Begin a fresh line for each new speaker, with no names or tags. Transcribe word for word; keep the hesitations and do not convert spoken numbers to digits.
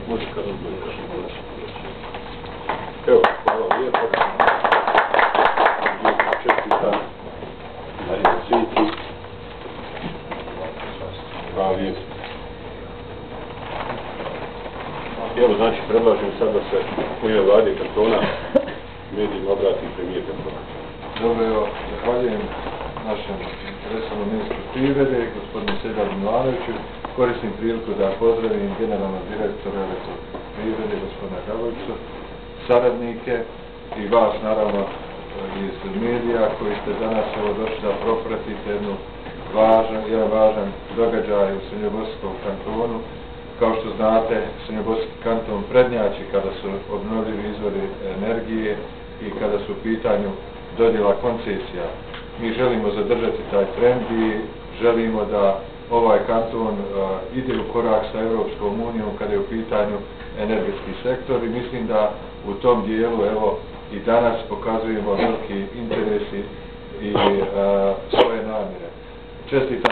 Može kad odbojkaš. Evo, hvala lijepo. Čestitam. Marija Cviti. Hvala lijepo. Evo, znači, predlažem sad da se u ime vlade kantona medijima obrati premijer kantona.
Dobro, evo, zahvaljujem našem resornom ministru privrede, gospodinu Sedaru Milanoviću. Koristim priliku da pozdravim generalnog direktora Elektroprivrede, gospodina Gabojča, saradnike i vas, naravno, iz medija koji ste danas evo došli da propratite jednu važan, jedan važan događaj u Srednjobosanskom kantonu. Kao što znate, Srednjobosanski kanton prednjači kada su obnovljivi izvori energije i kada su u pitanju dodjela koncesija. Mi želimo zadržati taj trend i želimo da ovaj kanton uh, ide u korak sa Europskom unijom kada je u pitanju energetski sektor i mislim da u tom dijelu evo i danas pokazujemo veliki interesi i uh, svoje namjere. Čestitam